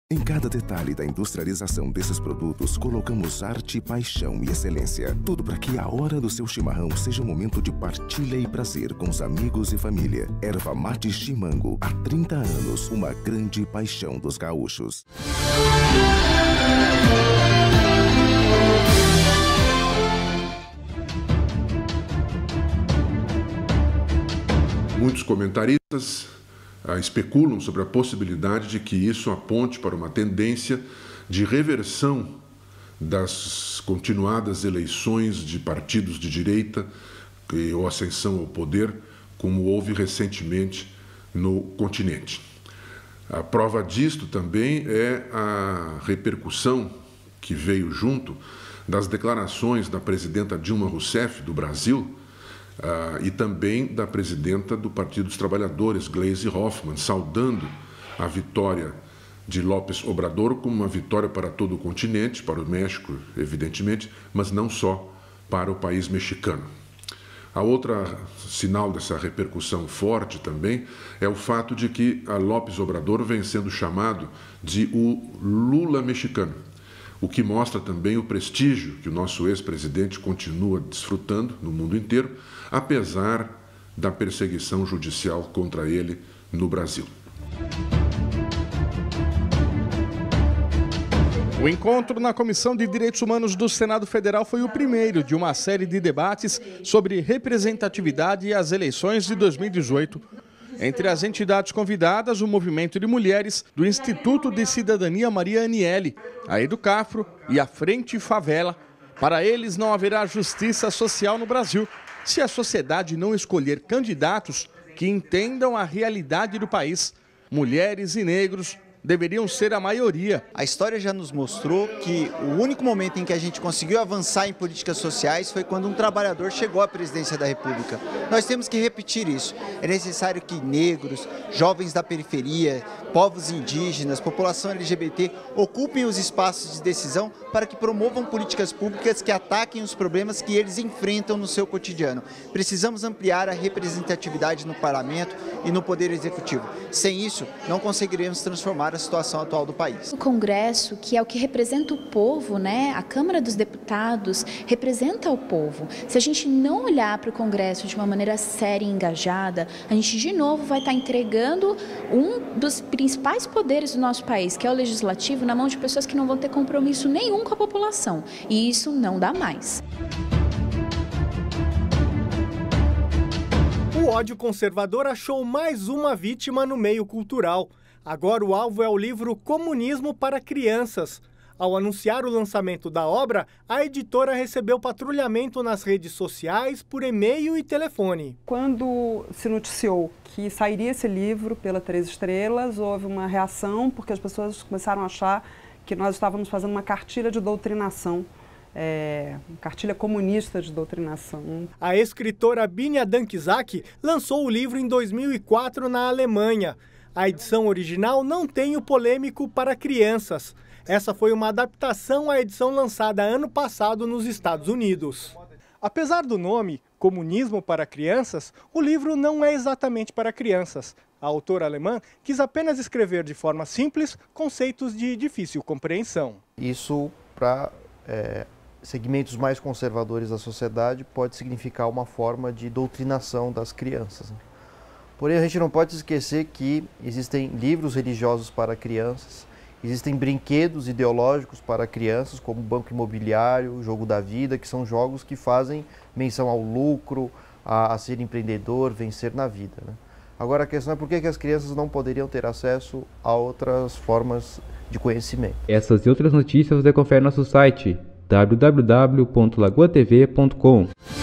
Em cada detalhe da industrialização desses produtos, colocamos arte, paixão e excelência. Tudo para que a hora do seu chimarrão seja um momento de partilha e prazer com os amigos e família. Erva Mate Chimango, há 30 anos, uma grande paixão dos gaúchos. Muitos comentaristas especulam sobre a possibilidade de que isso aponte para uma tendência de reversão das continuadas eleições de partidos de direita ou ascensão ao poder, como houve recentemente no continente. A prova disto também é a repercussão que veio junto das declarações da presidenta Dilma Rousseff, do Brasil, e também da presidenta do Partido dos Trabalhadores, Gleisi Hoffmann, saudando a vitória de López Obrador como uma vitória para todo o continente, para o México, evidentemente, mas não só para o país mexicano. A outra sinal dessa repercussão forte também é o fato de que a López Obrador vem sendo chamado de o Lula mexicano, o que mostra também o prestígio que o nosso ex-presidente continua desfrutando no mundo inteiro, apesar da perseguição judicial contra ele no Brasil. O encontro na Comissão de Direitos Humanos do Senado Federal foi o primeiro de uma série de debates sobre representatividade e as eleições de 2018. Entre as entidades convidadas, o Movimento de Mulheres do Instituto de Cidadania Maria Aniele, a Educafro e a Frente Favela. Para eles, não haverá justiça social no Brasil se a sociedade não escolher candidatos que entendam a realidade do país. Mulheres e negros deveriam ser a maioria. A história já nos mostrou que o único momento em que a gente conseguiu avançar em políticas sociais foi quando um trabalhador chegou à presidência da República. Nós temos que repetir isso. É necessário que negros, jovens da periferia, povos indígenas, população LGBT ocupem os espaços de decisão para que promovam políticas públicas que ataquem os problemas que eles enfrentam no seu cotidiano. Precisamos ampliar a representatividade no parlamento e no poder executivo. Sem isso, não conseguiremos transformar a situação atual do país. O Congresso, que é o que representa o povo, né? A Câmara dos Deputados representa o povo. Se a gente não olhar para o Congresso de uma maneira séria e engajada, a gente de novo vai estar entregando um dos principais poderes do nosso país, que é o legislativo, na mão de pessoas que não vão ter compromisso nenhum com a população. E isso não dá mais. O ódio conservador achou mais uma vítima no meio cultural. Agora o alvo é o livro Comunismo para Crianças. Ao anunciar o lançamento da obra, a editora recebeu patrulhamento nas redes sociais, por e-mail e telefone. Quando se noticiou que sairia esse livro pela Três Estrelas, houve uma reação, porque as pessoas começaram a achar que nós estávamos fazendo uma cartilha de doutrinação. Cartilha comunista de doutrinação. A escritora Binia Dankzak lançou o livro em 2004 na Alemanha. A edição original não tem o polêmico para crianças. Essa foi uma adaptação à edição lançada ano passado nos Estados Unidos. Apesar do nome, Comunismo para Crianças, o livro não é exatamente para crianças. A autora alemã quis apenas escrever de forma simples conceitos de difícil compreensão. Isso para segmentos mais conservadores da sociedade pode significar uma forma de doutrinação das crianças. Porém, a gente não pode esquecer que existem livros religiosos para crianças, existem brinquedos ideológicos para crianças, como Banco Imobiliário, Jogo da Vida, que são jogos que fazem menção ao lucro, a ser empreendedor, vencer na vida, né? Agora, a questão é por que as crianças não poderiam ter acesso a outras formas de conhecimento. Essas e outras notícias você confere no nosso site www.lagoatv.com.